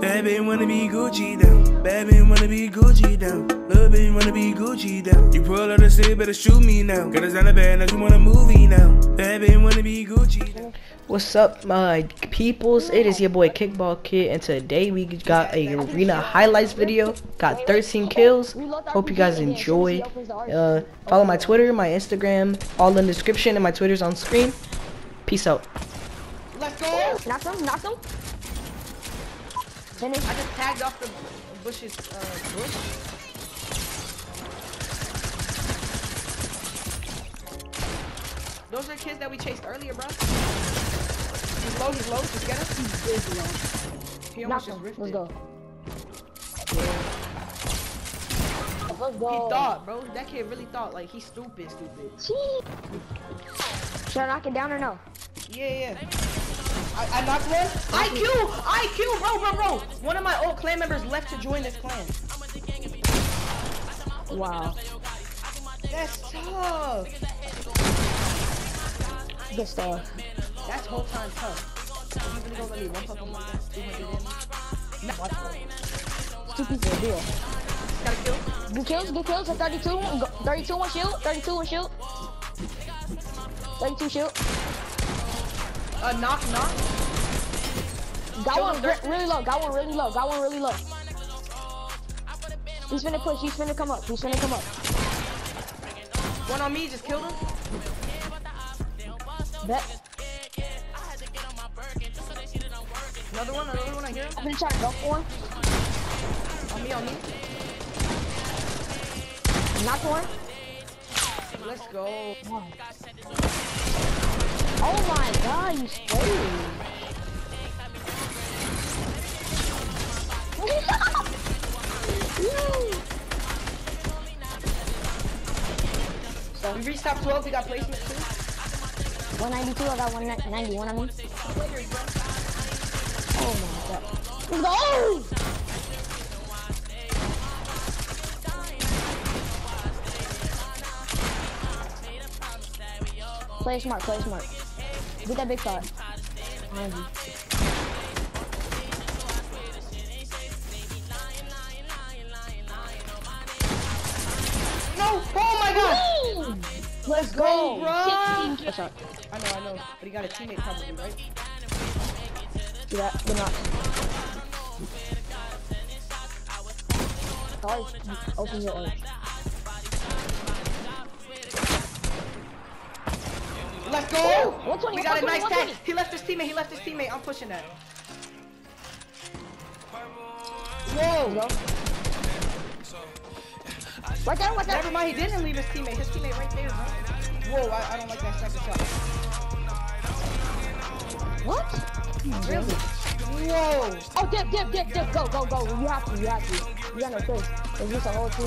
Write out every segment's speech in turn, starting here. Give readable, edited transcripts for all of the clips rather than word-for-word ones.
Bad bitch wanna be Gucci down. Bad bitch wanna be Gucci down. Little bitch wanna be Gucci down. You pull up the city, better shoot me now. Got us on the bed, now you want a movie now. Bad bitch wanna be Gucci down. What's up, my peoples? It is your boy Kickball Kid, and today we got a arena highlights video. Got 13 kills. Hope you guys enjoy. Follow my Twitter, my Instagram, all in the description, and my Twitter's on screen. Peace out. Let's go! Knock him, knock him. Finish. I just tagged off the bushes, bush. Those are kids that we chased earlier, bro. He's low, just get him. He almost just ripped Let's it. go. Let's go. He thought, bro. That kid really thought, like, he's stupid. Should I knock it down or no? Yeah. I knocked one. IQ, bro. One of my old clan members left to join this clan. Wow. That's tough. Good stuff. That's whole time tough. You really gonna let me one fucking like that? 200 damage? No. Watch that. Stupid deal. Got a kill. Good kills at 32. 32 one shield. 32 one shield. 32 shield. Knock. Got one really low. He's finna push. He's finna come up. One on me, just killed him. Bet. Another one, I hear him. I'm gonna try to go for him. On me. Knocked one. Let's go. Oh my god, you stayed. We reached top 12, we got placement too. 192, I got 191 on me. Oh my god. Let's go! Play smart. Get that big shot. Behind you. No! Oh my god! Let's go, bro! 16 kills. I know. But he got a teammate probably, right? Yeah, they're not. Open your edge. Let's go! 120, We got a nice 120. tag. He left his teammate. I'm pushing that. Whoa! Right there. Never mind, he didn't leave his teammate. His teammate right there, bro. Whoa, I don't like that second shot. What? Really? Whoa! Oh, dip. Go. You have to. You got no choice. It's just a whole team.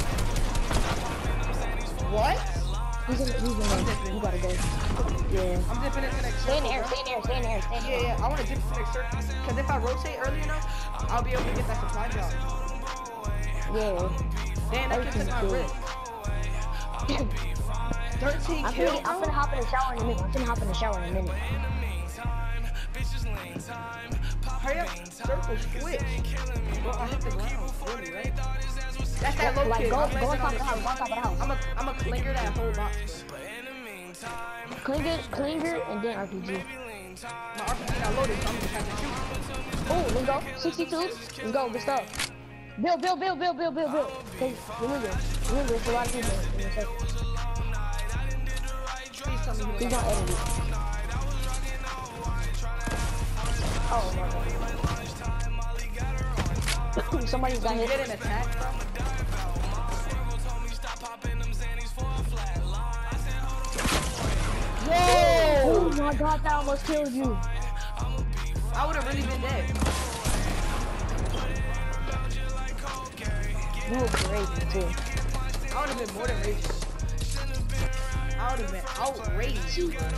What? He's in there. You gotta go. Yeah. I'm dipping into next Stay in the circle. air. Yeah. I want to dip into next circle. Because if I rotate early enough, I'll be able to get that supply drop. Yeah. Damn, that kid took my wrist. 13 kills, I'm gonna hop in the shower in a minute. Hurry up, circle switch. Bro, I hit the ground, really, right? That's that low Like, kid. go I'm on top of the house. I'm a clinger that whole box. Clinger, and then RPG. My RPG got loaded, so I'm gonna have to shoot. Oh, let's go. 62. Let's go. Good stuff. Build. Remember, it's a lot of people in the circle. Please tell me who He's not editing. Oh my god. Somebody's got hit. get an attack, bro. Whoa! Oh my god, that almost killed you. I would have really been dead. You were crazy too. I would have been more than raging. I would have been outraged.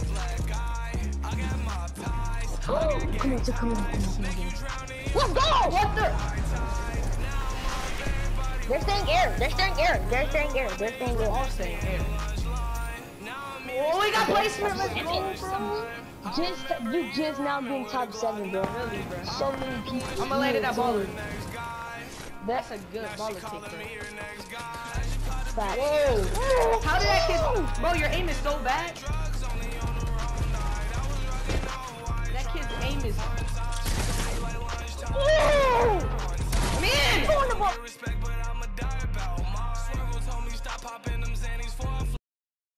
Come on. Let's go! What the? They're staying air. All staying air. Oh, we got placement. Let's go, bro. You just now being top 7, bro. Really, bro. So many people. I'm gonna lay to that baller. That's That's a good baller kick, bro. fact. Whoa! How did that kid? Bro, your aim is so bad. That kid's aim is. Whoa! Man! Go on the ball.